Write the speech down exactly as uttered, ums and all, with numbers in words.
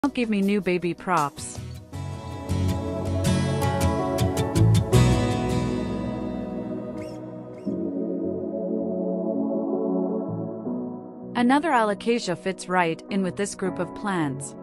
Give me new baby props. Another alocasia fits right in with this group of plants.